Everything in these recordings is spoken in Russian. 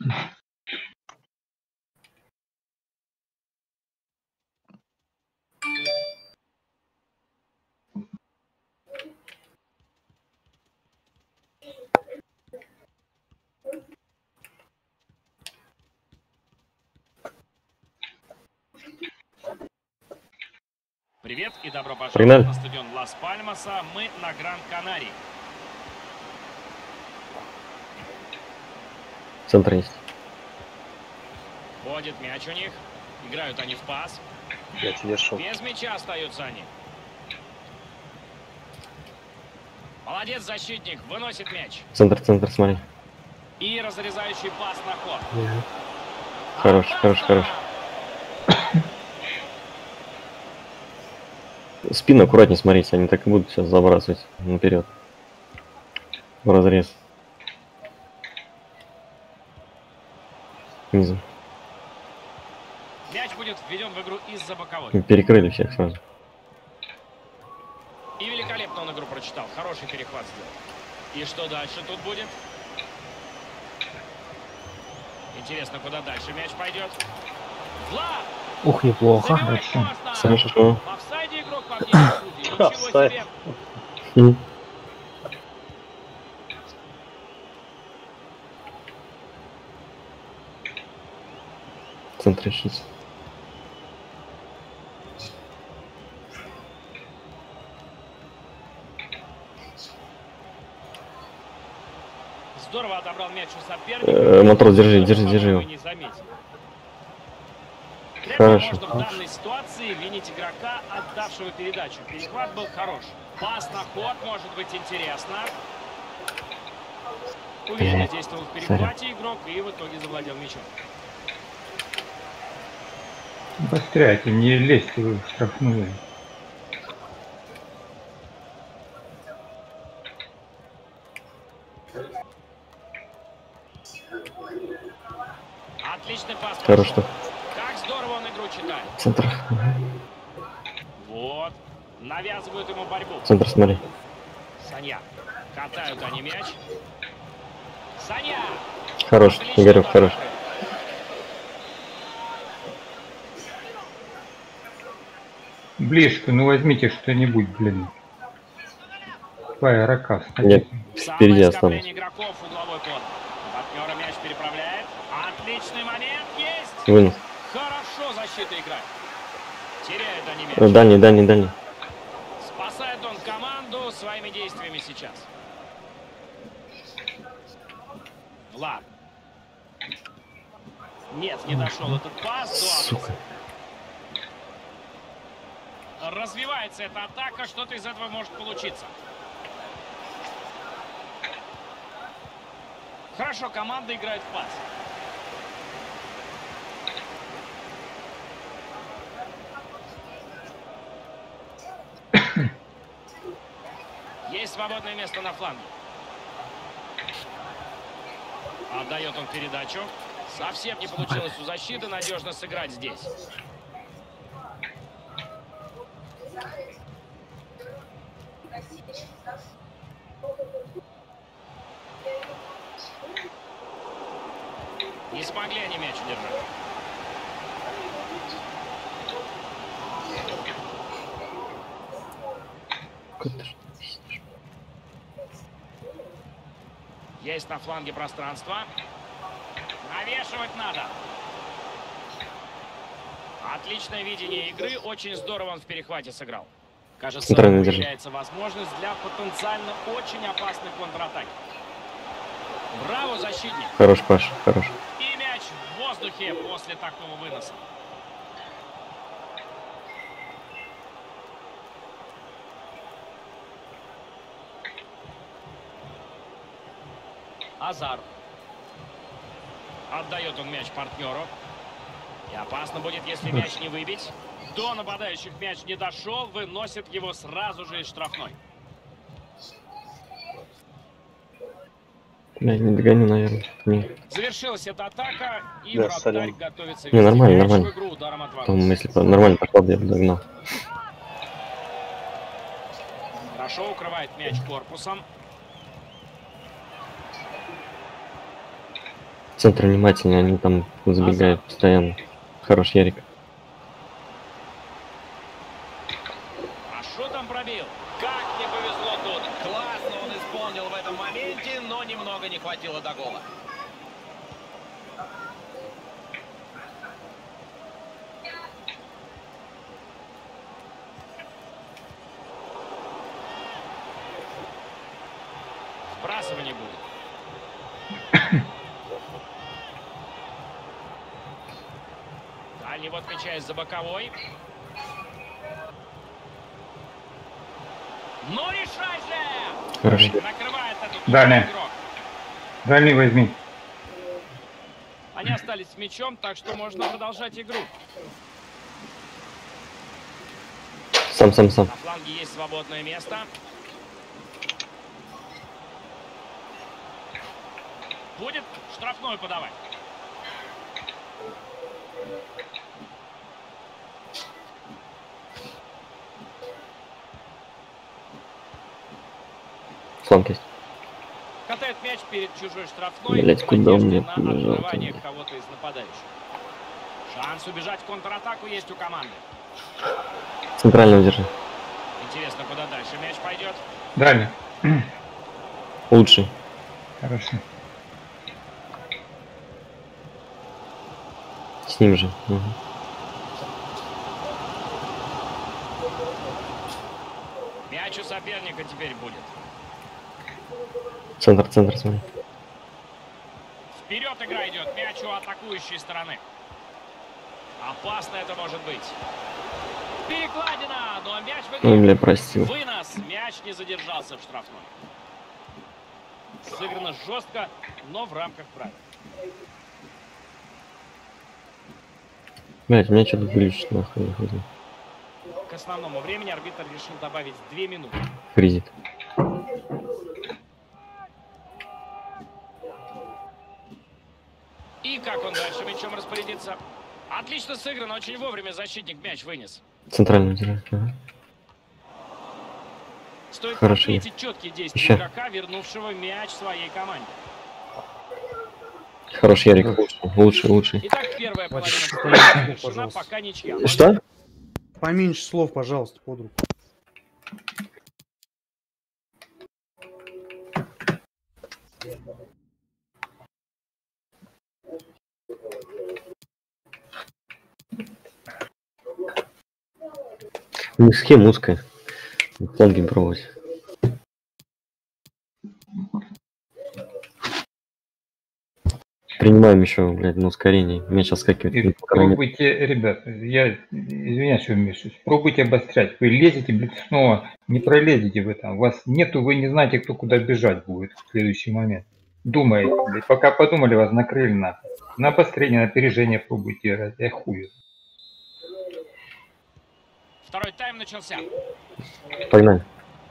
Привет и добро пожаловать на стадион Лас-Пальмаса. Мы на Гран-Канарии. Центр есть. Ходит мяч у них. Играют они в пас. Без мяча остаются они. Молодец, защитник. Выносит мяч. Центр, смотри. И разрезающий пас на ход. Хорош. Спину аккуратнее смотрите, они так и будут сейчас забрасывать наперед. В разрез. Низом. Мяч будет введен в игру из-за боковой. Перекрыли всех сразу. И великолепно он игру прочитал. Хороший перехват сделал. И что дальше тут будет? Интересно, куда дальше мяч пойдет. Влад! Ух, неплохо. Хорошо. В офсайде игрок по мнению судей. Ничего себе. Центр ищите. Здорово отобрал мяч у соперника. Матрос, держи его. Хорошо. Можно в данной ситуации винить игрока, отдавшего передачу. Перехват был хорош. Пас на ход может быть интересно. Уверенно действовал в перехвате игрок и в итоге завладел мячом. Постряйте, не лезьте вы в штрафную. Отличный пас. Хорош. Как здорово он игру читает. Центр. Вот. Навязывают ему борьбу. Центр, смотри. Саня. Катают они мяч. Саня. Хорош, Игорек, хорош. Близко, ну возьмите что-нибудь, блин. Твоя рака. Нет, впереди останусь. Игроков, угловой код. Партнера мяч переправляет. Отличный момент есть. Вынос. Хорошо защита играет. Теряет они мяч. Дальний. Спасает он команду своими действиями сейчас. Влад. Нет, не дошел этот пас. Сука. Развивается эта атака. Что-то из этого может получиться. Хорошо, команда играет в пас. Есть свободное место на фланге. Отдает он передачу. Совсем не получилось у защиты надежно сыграть здесь. Не смогли они мяч удержать. Есть на фланге пространство. Навешивать надо. Отличное видение игры. Очень здорово он в перехвате сыграл. Кажется, появляется возможность для потенциально очень опасной контратаки. Браво, защитник. Хорош, Паша, хорош. И мяч в воздухе после такого выноса. Азар. Отдает он мяч партнеру. И опасно будет, если мяч не выбить. До нападающих мяч не дошел. Выносит его сразу же из штрафной. Я не догоню, наверное. Не. Завершилась эта атака. И вратарь готовится не, нормально. в игру ударом от ворот. Если бы нормально пошел, я бы догнал. Хорошо укрывает мяч корпусом. Центр внимательнее, они там забегают постоянно. Хорош Ярик. А что там пробил? Как не повезло тут. Классно он исполнил в этом моменте, но немного не хватило до гола. Сбрасывание будет. Дальний вот мяча из-за боковой. Ну решай же! Хорошо. Накрывает этот Дальняя. игрок. Дальний возьми. Они остались с мячом, так что можно продолжать игру. Сам. На фланге есть свободное место. Будет штрафной подавать. Фланг есть. Катает мяч перед чужой штрафной. Блять, в куда он надежде мне на побежал открывание там? кого-то из нападающих. Шанс убежать в контратаку есть у команды. Центрально удержи. Интересно, куда дальше мяч пойдет. Дальний. Лучший. Хорошо. С ним же. Угу. Мяч у соперника теперь будет. Центр, смотри. Вперед игра идет. Мяч у атакующей стороны. Опасно это может быть. Перекладина, но мяч Ой, выиграл. бля, простил. Вынос. Мяч не задержался в штрафной. Сыграно жестко, но в рамках правил. Блять, у меня что-то глючит, нахуй. К основному времени арбитр решил добавить 2 минуты. Фризит. И как он дальше мячом распорядится? Отлично сыграно, очень вовремя защитник мяч вынес. Центрально удержи. Ага. Стоит Хорошо. отметить четкие действия Еще. игрока, вернувшего мяч своей команде. Хорош Ярик. Лучший. Итак, первая Хватит половина слов, завершена, пожалуйста. пока ничья. Что? Поменьше слов, пожалуйста, под руку. У них схема узкая. Фланги пробовать. Принимаем еще, блядь, на ускорение. Меня сейчас И скакивает. пробуйте, ребят, я извиняюсь, что вмешиваюсь. Пробуйте обострять. Вы лезете, блядь, снова не пролезете в этом. Вас нету, вы не знаете, кто куда бежать будет в следующий момент. Думаете, блядь, пока подумали, вас накрыли нахуй. На обострение, на опережение пробуйте играть. Я хуй. Второй тайм начался. Погнали.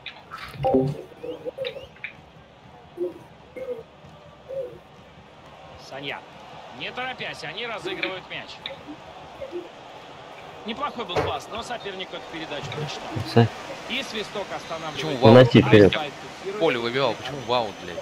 Санья. Не торопясь, они разыгрывают мяч. Неплохой был пас, но соперник эту передачу прочитал. Все. И свисток останавливает. Почему вау? Уноси вперед. Офсайд фиксирует. Поле выбивал, почему ваут, блядь?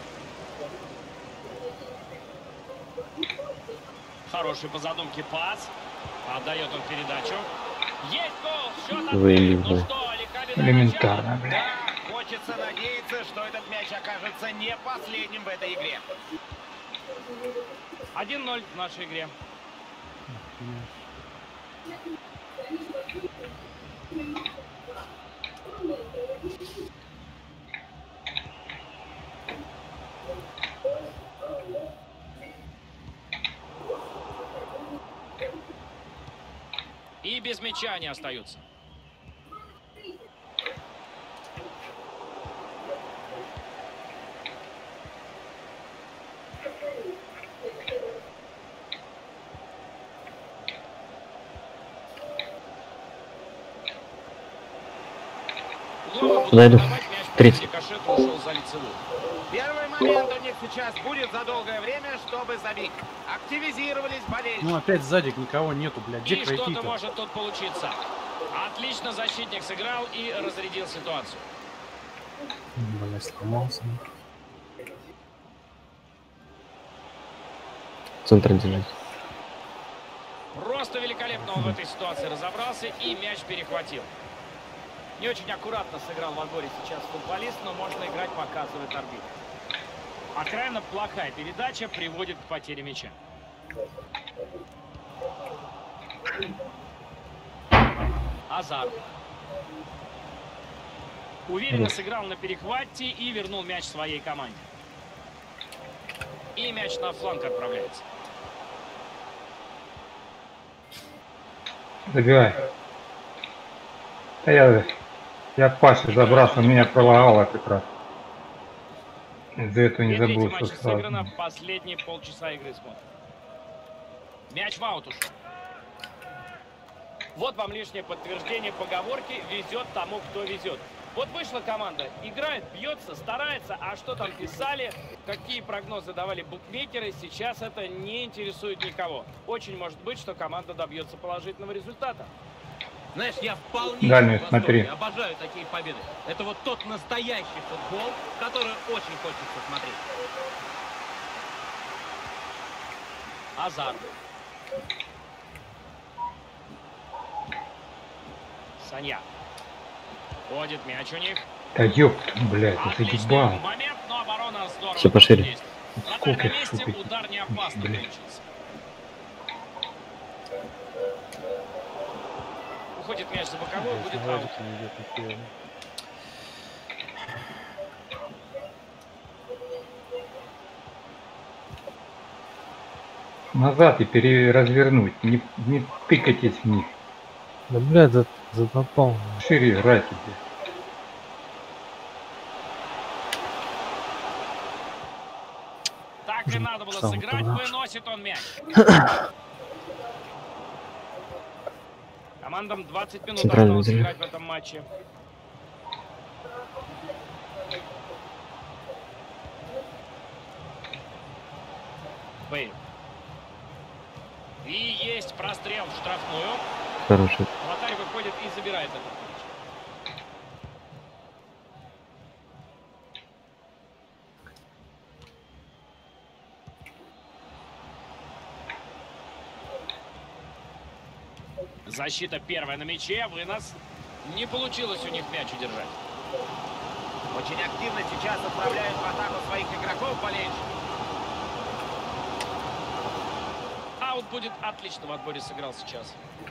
Хороший по задумке пас. Отдает он передачу. Есть гол! Счет Заебись, открыт. Ну да. что, Аликабель Элементарно, блядь. Да, хочется надеяться, что этот мяч окажется не последним в этой игре. 1-0 в нашей игре. И без мяча они остаются. Куда иду? 30. Рикошет ушел за лицевую. Первый момент у них сейчас будет за долгое время, чтобы забить. Активизировались болельщики. Ну опять сзади никого нету, блядь. Где И что-то пройти-то? может тут получиться. Отлично защитник сыграл и разрядил ситуацию. Блядь, сломался. Центр держать. Просто великолепно он в этой ситуации разобрался и мяч перехватил. Не очень аккуратно сыграл в отборе сейчас футболист, но можно играть, показывает арбитр. Откровенно плохая передача приводит к потере мяча. Азар. Уверенно сыграл на перехвате и вернул мяч своей команде. И мяч на фланг отправляется. Забивай. А я Паша забрался, меня пролагало как раз. Из-за этого не Две трети забыл, матча что сразу. сыграно, последние полчаса игры смотрим. Мяч в аут ушел. Вот вам лишнее подтверждение поговорки «везет тому, кто везет». Вот вышла команда, играет, бьется, старается, а что там писали, какие прогнозы давали букмекеры, сейчас это не интересует никого. Очень может быть, что команда добьется положительного результата. Знаешь, я вполне Дальнюю в восторге. смотри. Обожаю такие победы. Это вот тот настоящий футбол, который очень хочется смотреть. Азар. Санья. Ходит мяч у них. Да ёпта, блядь, ты Отличный заебал. момент, но оборона здорово. Всё пошире. действует. Вратарь Сколько на месте, штук? удар не опасный Блядь. получился. Уходит мяч за боковой, будет аут. Владик не идет нихуя. Назад и развернуть, не тыкайтесь в них. Да, блядь, задопал. Шире играйте, блядь. Так и надо было Сам сыграть, туда. выносит он мяч. Командам 20 минут Центральный осталось разрыв. играть в этом матче. Бэйл. И есть прострел в штрафную. Хороший. Вратарь выходит и забирает этот мяч. Защита первая на мяче, вынос. Не получилось у них мяч удержать. Очень активно сейчас отправляют в атаку своих игроков болельщики. Аут будет отлично в отборе сыграл сейчас.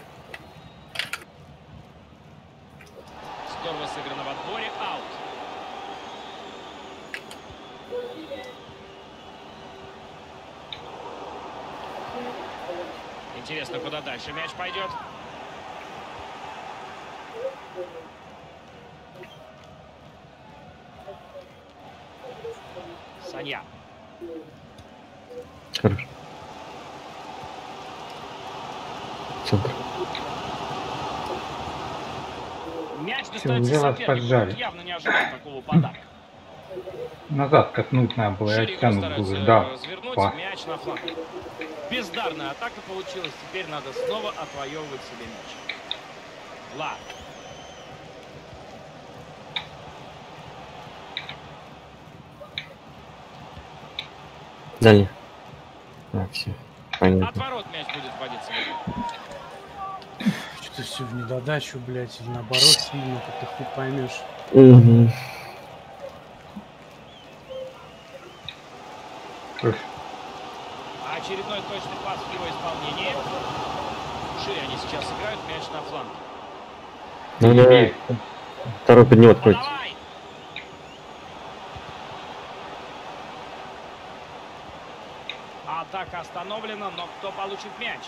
Здорово сыграно в отборе. Аут. Интересно, куда дальше мяч пойдет. Санья. Хорош. Центр. Мяч Всё, достается уже вас сопернику. поджали. Явно не ожидал такого подарка. Назад катнуть надо было, и Ширико оттянуть старается было. Да. развернуть Па. мяч на фланг. Бездарная атака получилась. Теперь надо снова отвоевывать себе мяч. Ла. Дальний. А, все. От Понятно. ворот мяч будет вводиться. Что-то все в недодачу, блядь, или наоборот сильно, как ты хуй поймешь. Мгм. Очередной точный пас в его исполнении. Шире они сейчас играют, мяч на фланг. Ну, давай. Второй поднимет против. Подавай! Атака остановлена, но кто получит мяч?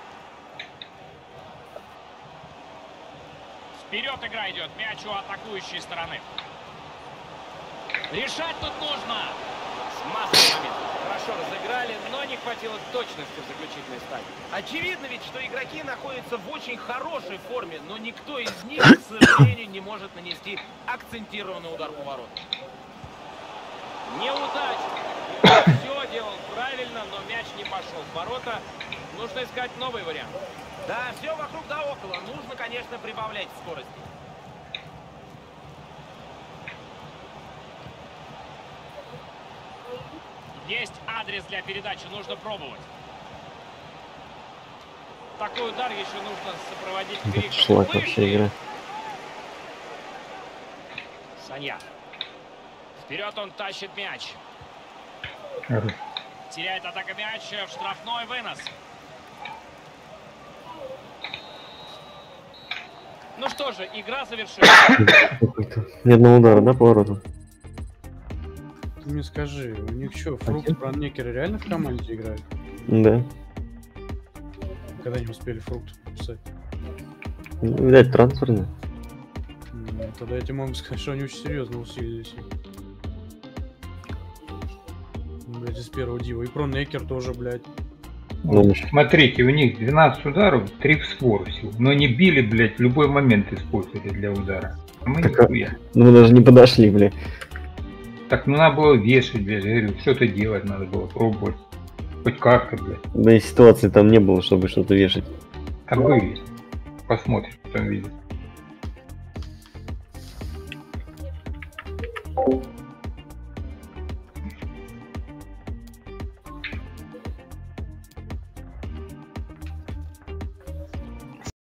Вперед игра идет, мяч у атакующей стороны. Решать тут нужно. Смазанный момент. Хорошо разыграли, но не хватило точности в заключительной стадии. Очевидно ведь, что игроки находятся в очень хорошей форме, но никто из них, к сожалению, не может нанести акцентированный удар по воротам. Неудачно. Все делал правильно, но мяч не пошел в ворота. Нужно искать новый вариант. Да, все вокруг да около. Нужно, конечно, прибавлять скорости. Есть адрес для передачи, нужно пробовать. такой удар еще нужно сопроводить Да криком. шлак вообще игра. Санья. Вперед он тащит мяч. Хорош. Теряет атака мяч в штрафной вынос. Ну что же, игра завершилась. Какой-то. Ни одного удара, да, по вороту? Ты мне скажи, у них что, Фрукт и Браннекер реально в команде играют? Да. Когда не успели Фрукт подписать? Ну, видать, трансферный. Тогда я тебе могу сказать, что они очень серьезно усилились. Блять, из первого дива. И Пронекер тоже, блядь. Ну, Смотрите, у них 12 ударов, 3 в створ всего. Но они били, блядь, в любой момент использовали для удара. А мы Так, нихуя. ну мы даже не подошли, бля. Так, ну надо было вешать, блядь, я говорю, что-то делать надо было, пробовать. Хоть как-то, блядь. Да и ситуации там не было, чтобы что-то вешать. А были. Посмотрим, потом видит.